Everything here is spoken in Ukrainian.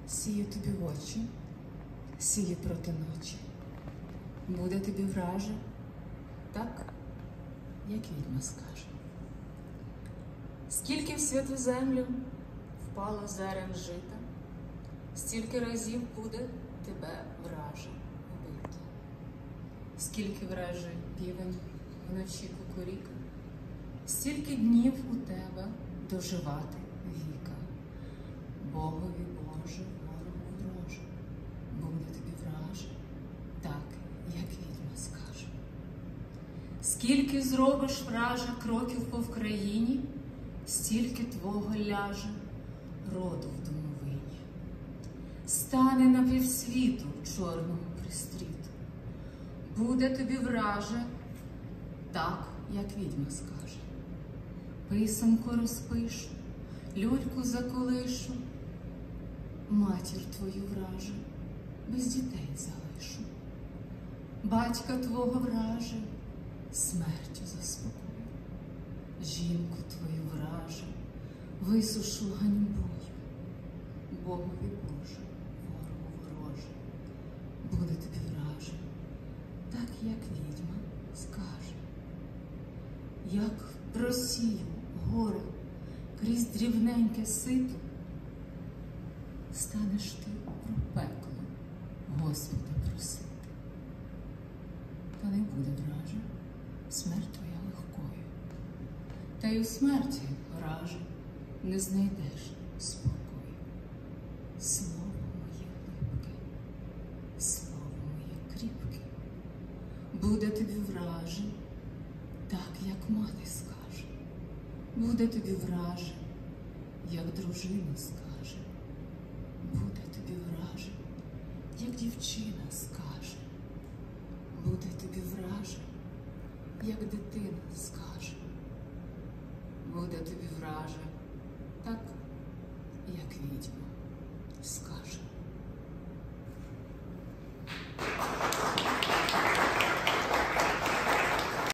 сію тобі в очі, сію проти ночі. Буде тобі враже, так, як відьма скаже. Скільки в святу землю впало зерен жита, стільки разів буде тебе враже убито. Скільки враже півень вночі кукуріка, стільки днів у тебе доживати віка. Богові Боже, ворогу вороже, буде тобі враже, так, як відьма скаже. Скільки зробиш, враже, кроків по Вкраїні, стільки твого ляже роду в домовині. Стане на півсвіту чорному пристріту, буде тобі враже, так, як відьма скаже. Писанку розпишу, люльку заколишу, матір твою враже, без дітей залишу. Батька твого враже, смертю заспокою. Жінку твою враже, висушу ганьбою. Богові Боже, ворогу вороже, буде тобі враже, так, як відьма скаже. Як просію горе крізь дрібненьке сито, станеш ти про пекло Господа просити. Та не буде, враже, смерть твоя легкою, та й у смерті, враже, не знайдеш спокою. Слово моє липке, слово моє кріпке, буде тобі враже, так, як мати скаже. Буде тобі враже, як дружина скаже. Буде тобі враже, як дівчина скаже. Буде тобі враже, як дитина скаже. Буде тобі враже, так, як відьма скаже.